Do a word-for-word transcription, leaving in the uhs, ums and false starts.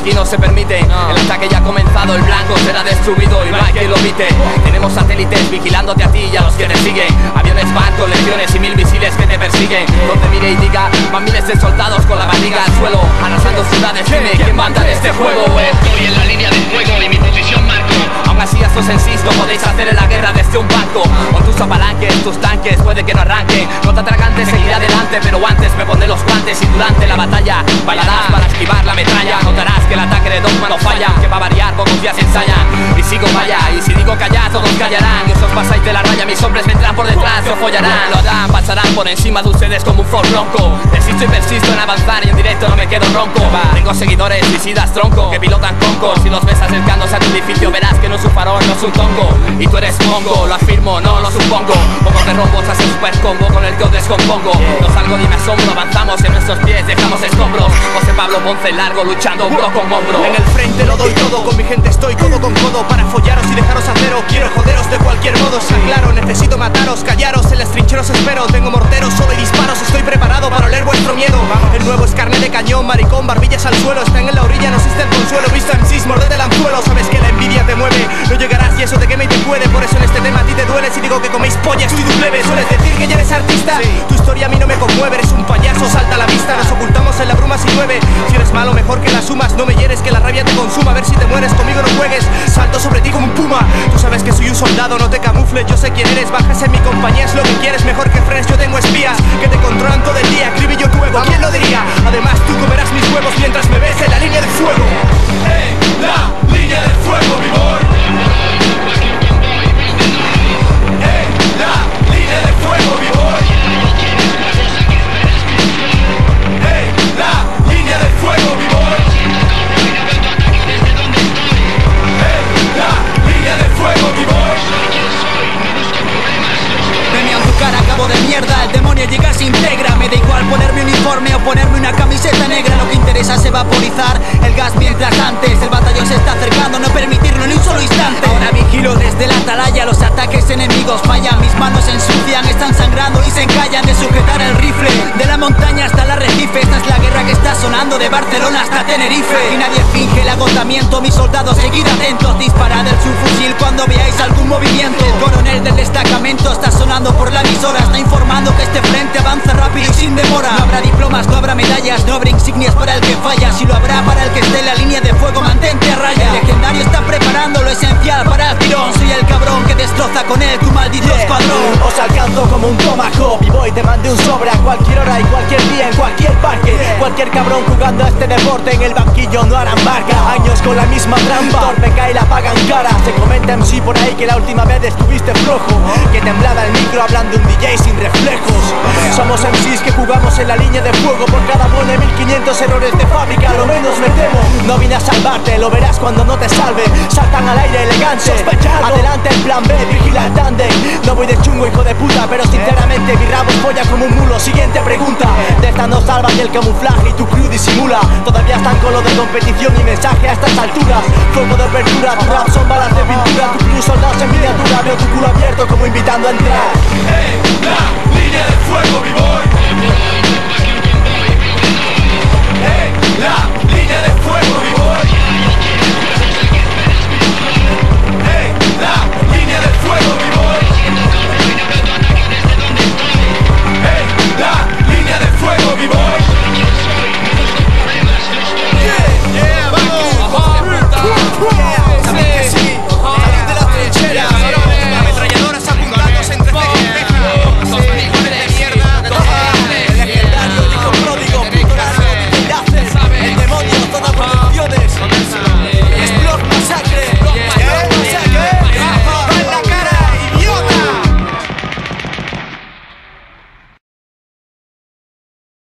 aquí no se permite. No. El ataque ya ha comenzado, el blanco será destruido y no hay quien lo evite. Tenemos satélites vigilándote a ti y a los que te siguen. Aviones, barcos, legiones y mil misiles que te persiguen. Donde mire y diga, van miles de soldados con la barriga al suelo, arrasando ciudades. Dime quién manda en este juego. Estoy en la línea de fuego y mi posición marco. Aún así a estos insisto, podéis hacer en la guerra desde un barco. Con tus apalanques, tus tanques, puede que no arranquen. No te atragantes, seguiré adelante, pero antes me pondré los guantes. Y durante la batalla bailarás para esquivar la metralla. Notarás que el ataque de Dogma no falla, que va a variar, pocos días ensayan. Y sigo vaya, y si digo callar, todos callarán. Y os pasáis de la raya, mis hombres vendrán por detrás, os follarán. Lo harán, pasarán por encima de ustedes como un Ford Bronco. Persisto y persisto en avanzar y en directo no me quedo ronco. Tengo seguidores, suicidas tronco, que pilotan concos. Si los ves acercándose a tu edificio verás que no es un farol, no es un tongo. Y tú eres mongo, lo afirmo, no lo supongo. Pocos de rombos hace super combo con el que os descompongo. No salgo ni me asombro, avanzamos en nuestros pies, dejamos escombros. José Pablo Ponce largo, luchando hombro con hombro. En el frente lo doy todo, con mi gente estoy codo con codo. Para follaros y dejaros a cero, quiero joderos de cualquier modo. Está claro, necesito mataros, callaros, en las trincheros espero. Tengo morteros, solo y disparos, estoy preparado para oler vuestro miedo. El nuevo es carne de cañón, maricón, barbillas al suelo. Están en la orilla, no existe el consuelo. Visto M Cs, mordete el anzuelo. Sabes que la envidia te mueve, no llegarás y eso te quema y te puede. Por eso en este tema a ti te duele si digo que coméis pollas, tú y tu plebe. Sueles decir que ya eres artista, sí. Tu historia a mí no me conmueve, eres un payaso, salta a la vista. Nos ocultamos en la bruma si llueve. Si eres malo mejor que las sumas, no me hieres que la rabia te consuma. A ver si te mueres, conmigo no juegues, salto sobre ti como un puma. Tú sabes que soy un soldado, no te camufles, yo sé quién eres. Bajas en mi compañía, es lo que quieres, mejor que frenes. Yo tengo espías que te controlan todo el día, acribillo tu ego, ¿quién lo diría? Además tú comerás mis huevos mientras me ves en la línea de fuego. En la línea de fuego, mi boy. En la línea de fuego, mi boy. En la línea de fuego, mi boy. En la línea de fuego, mi boy. Premio en tu cara, cabo de mierda, el demonio llega, se integra. Me da igual ponerme uniforme o ponerme una camiseta negra. Lo que interesa es vaporizar el gas mientras antes el batallón se está acercando, no permitirlo ni un solo instante. Ahora vigilo desde la atalaya, los ataques enemigos fallan. Mis manos se ensucian, están sangrando y se encallan de sujetar el rifle. De la montaña hasta el arrecife, esta es la guerra que está sonando de Barcelona hasta Tenerife. Aquí nadie finge el agotamiento, mis soldados seguid atentos. Disparad el subfusil cuando veáis algún movimiento. El coronel del destacamento está sonando por la emisora, está informando que este frente avanza rápido y sin demora. No habrá diplomas, no habrá medallas, no habrá insignias para el que falla. Si lo habrá para el que esté en la línea de fuego, mantente a raya. El legendario está preparando lo esencial para el tirón. Soy el cabrón que destroza con él tu maldito yeah. escuadrón. Os alcanzo como un tomahawk y voy, te mandé un sobre a cualquier hora y cualquier día, en cualquier parque. yeah. Cualquier cabrón jugando a este deporte en el banquillo no harán marca. Años con la misma trampa, torpe cae y la pagan cara. Se comenta M C por ahí que la última vez estuviste flojo, que temblaba el micro hablando un D J sin reflejos. Somos M Cs que jugamos en la línea de fuego. Por cada vuelo de mil quinientos errores de fábrica, lo menos me temo. No vine a salvarte, lo verás cuando no te salve. Saltan al aire elegantes, sospechado. Adelante el plan B, vigila el tándem. No voy de chungo, hijo de puta, pero sinceramente mi rabo es polla como un mulo. Siguiente pregunta, de esta no salva ni el camuflaje y tu crew disimula. Todavía están con lo de competición y mensaje a estas alturas. Fuego de apertura, tu rap son balas de pintura. Tu crew soldados en miniatura, veo tu culo abierto como invitando a entrar. En la línea de fuego, mi boy. En la